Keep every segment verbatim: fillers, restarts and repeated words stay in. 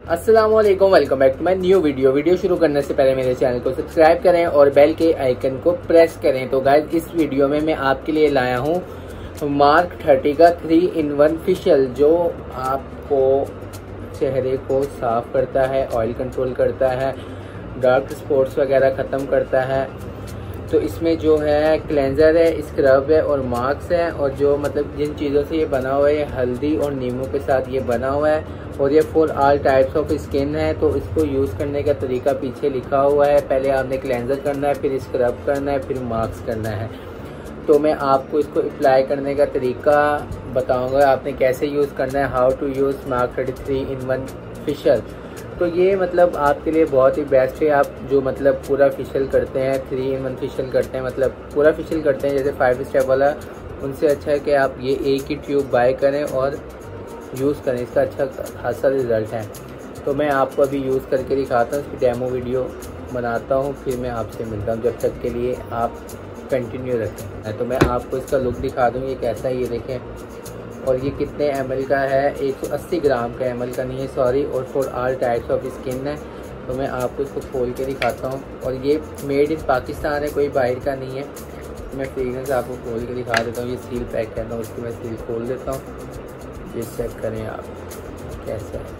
अस्सलाम वालेकुम, welcome back to my new video. Video शुरू करने से पहले मेरे चैनल को सब्सक्राइब करें और बेल के आइकन को प्रेस करें। तो गाइस, इस वीडियो में मैं आपके लिए लाया हूँ मार्क थर्टी का थ्री इन वन फेशियल, जो आपको चेहरे को साफ करता है, ऑयल कंट्रोल करता है, डार्क स्पॉट्स वगैरह ख़त्म करता है। तो इसमें जो है क्लेंजर है, स्क्रब है और मास्क है, और जो मतलब जिन चीज़ों से ये बना हुआ है, ये हल्दी और नींबू के साथ ये बना हुआ है, और ये for all types of skin है। तो इसको यूज़ करने का तरीका पीछे लिखा हुआ है। पहले आपने क्लेंजर करना है, फिर स्क्रब करना है, फिर मास्क करना है। तो मैं आपको इसको अप्लाई करने का तरीका बताऊंगा, आपने कैसे यूज़ करना है, how to use Mark thirty three in one facial. तो ये मतलब आपके लिए बहुत ही बेस्ट है। आप जो मतलब पूरा फेशियल करते हैं, थ्री इन वन फेशियल करते हैं, मतलब पूरा फेशियल करते हैं जैसे फाइव स्टेप वाला, उनसे अच्छा है कि आप ये एक ही ट्यूब बाय करें और यूज़ करें। इसका अच्छा खासा रिज़ल्ट है। तो मैं आपको अभी यूज़ करके दिखाता हूँ, इसकी डेमो वीडियो बनाता हूँ, फिर मैं आपसे मिलता हूँ। जब तक के लिए आप कंटिन्यू रखें। तो मैं आपको इसका लुक दिखा दूँ, ये कैसा है, ये देखें। और ये कितने एम एल का है, एक सौ अस्सी ग्राम का, एम एल का नहीं है सॉरी, और for all types of skin है। तो मैं आपको इसको खोल के दिखाता हूँ। और ये मेड इन पाकिस्तान है, कोई बाहर का नहीं है। मैं फ्रेगरेंस से आपको खोल के दिखा देता हूँ। ये सील पैक है ना, उसकी मैं सील खोल देता हूँ। ये चेक करें आप कैसा है।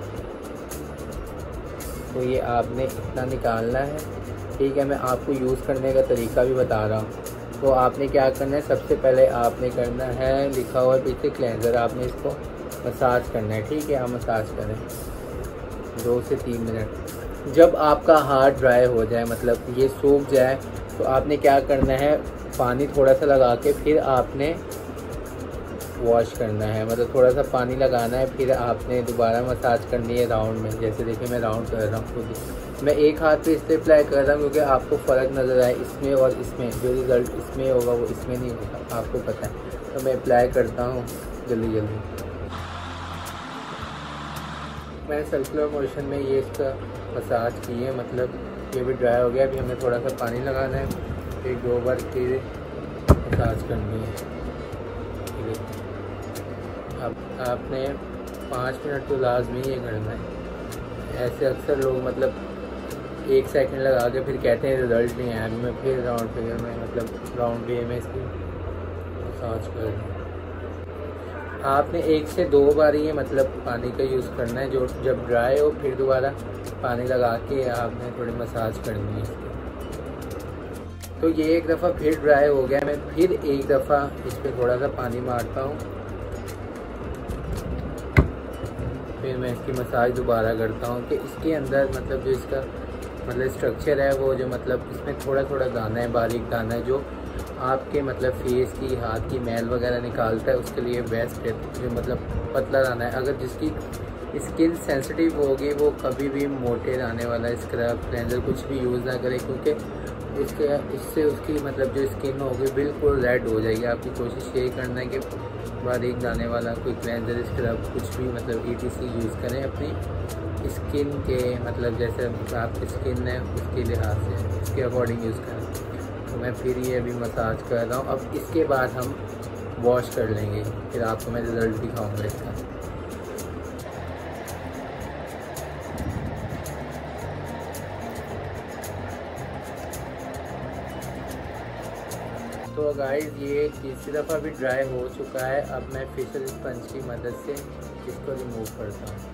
तो ये आपने इतना निकालना है, ठीक है। मैं आपको यूज़ करने का तरीका भी बता रहा हूँ। तो आपने क्या करना है, सबसे पहले आपने करना है, लिखा हुआ है पीछे क्लेंजर, आपने इसको मसाज करना है, ठीक है। आप मसाज करें दो से तीन मिनट। जब आपका हाथ ड्राई हो जाए, मतलब ये सूख जाए, तो आपने क्या करना है, पानी थोड़ा सा लगा के फिर आपने वॉश करना है, मतलब थोड़ा सा पानी लगाना है, फिर आपने दोबारा मसाज करनी है राउंड में। जैसे देखिए मैं राउंड कर रहा हूँ खुद। मैं एक हाथ पे इससे अप्लाई कर रहा हूँ क्योंकि आपको फ़र्क नज़र आए इसमें और इसमें। जो रिज़ल्ट इसमें होगा वो इसमें नहीं होगा, आपको पता है। तो मैं अप्लाई करता हूँ जल्दी जल्दी। मैंने सर्कुलर मोशन में ये इसका मसाज की है, मतलब ये भी ड्राई हो गया। अभी हमें थोड़ा सा पानी लगाना है, एक दो बार फिर मसाज करनी है। अब आपने पाँच मिनट तो लाजमी ये करना है। ऐसे अक्सर लोग मतलब एक सेकंड लगा के फिर कहते हैं रिज़ल्ट नहीं आया। मैं फिर राउंड फिगर में, मतलब राउंड वे में इसकी मसाज कर रही हूँ। आपने एक से दो बार ये मतलब पानी का यूज़ करना है। जो जब ड्राई हो फिर दोबारा पानी लगा के आपने थोड़ी मसाज करनी है इसकी। तो ये एक दफ़ा फिर ड्राई हो गया, मैं फिर एक दफ़ा इस पर थोड़ा सा पानी मारता हूँ, फिर मैं इसकी मसाज दोबारा करता हूँ कि इसके अंदर मतलब जो इसका मतलब स्ट्रक्चर है, वो जो मतलब इसमें थोड़ा थोड़ा दाना है, बारीक दाना है, जो आपके मतलब फेस की, हाथ की मैल वगैरह निकालता है, उसके लिए बेस्ट है। जो मतलब पतला दाना है, अगर जिसकी स्किन सेंसिटिव होगी वो कभी भी मोटे दाने वाला स्क्रब क्लेंजर कुछ भी यूज़ ना करे, क्योंकि इसके इससे उसकी मतलब जो स्किन होगी बिल्कुल रेड हो जाएगी। आपकी कोशिश यही करना है कि बारीक दाने वाला कोई क्लेंजर स्क्रब कुछ भी मतलब ई टी सी यूज़ करें अपनी स्किन के, मतलब जैसे आपकी स्किन है उसके लिहाज से, उसके अकॉर्डिंग यूज़ करें। तो मैं फिर ये अभी मसाज कर रहा हूँ। अब इसके बाद हम वॉश कर लेंगे, फिर आपको मैं रिज़ल्ट दिखाऊँगा इसका। तो गाइस, ये तीसरी दफ़ा भी ड्राई हो चुका है। अब मैं फेशियल स्पंज की मदद से इसको रिमूव करता हूँ।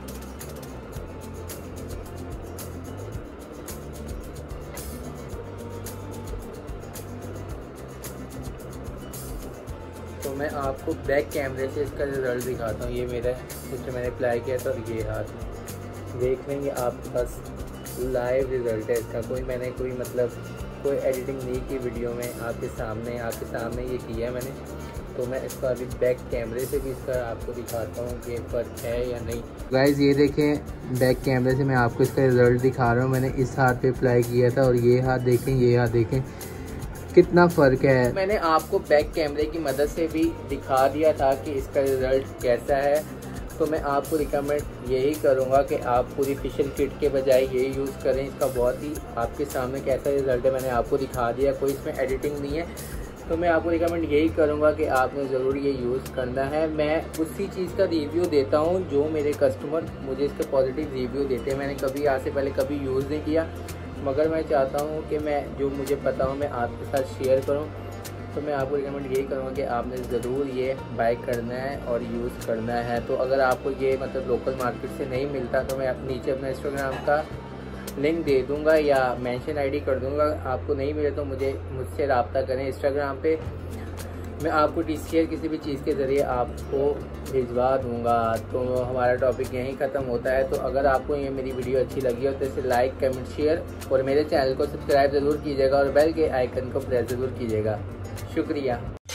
तो मैं आपको बैक कैमरे से इसका रिज़ल्ट दिखाता हूँ। ये मेरा जिससे मैंने अप्लाई किया था, और ये हाथ देख लेंगे आपके पास लाइव रिज़ल्ट है इसका। कोई मैंने कोई मतलब कोई एडिटिंग नहीं की वीडियो में, आपके सामने आपके सामने ये किया है मैंने। तो मैं इसका अभी बैक कैमरे से भी इसका आपको दिखाता हूँ कि फ़र्क है या नहीं। गाइस, ये देखें, बैक कैमरे से मैं आपको इसका रिज़ल्ट दिखा रहा हूँ। मैंने इस हाथ पे अप्लाई किया था, और ये हाथ देखें, ये हाथ देखें कितना फ़र्क है। मैंने आपको बैक कैमरे की मदद से भी दिखा दिया था कि इसका रिज़ल्ट कैसा है। तो मैं आपको रिकमेंड यही करूँगा कि आप पूरी फेशियल किट के बजाय यही यूज़ करें। इसका बहुत ही आपके सामने कैसा रिज़ल्ट है मैंने आपको दिखा दिया, कोई इसमें एडिटिंग नहीं है। तो मैं आपको रिकमेंड यही करूँगा कि आपने ज़रूर ये यूज़ करना है। मैं उसी चीज़ का रिव्यू देता हूँ जो मेरे कस्टमर मुझे इसके पॉजिटिव रिव्यू देते हैं। मैंने कभी आज से पहले कभी यूज़ नहीं किया, मगर मैं चाहता हूँ कि मैं जो मुझे पता हो मैं आपके साथ शेयर करूँ। तो मैं आपको रिकमेंड यही करूँगा कि आपने ज़रूर ये बाय करना है और यूज़ करना है। तो अगर आपको ये मतलब लोकल मार्केट से नहीं मिलता तो मैं नीचे अपना इंस्टाग्राम का लिंक दे दूंगा या मेंशन आईडी कर दूंगा। आपको नहीं मिले तो मुझे मुझसे रब्ता करें इंस्टाग्राम पे, मैं आपको टीसीआर किसी भी चीज़ के ज़रिए आपको भिजवा दूंगा। तो हमारा टॉपिक यहीं ख़त्म होता है। तो अगर आपको ये मेरी वीडियो अच्छी लगी हो तो इसे लाइक, कमेंट, शेयर और मेरे चैनल को सब्सक्राइब ज़रूर कीजिएगा और बेल के आइकन को प्रेस ज़रूर कीजिएगा। शुक्रिया।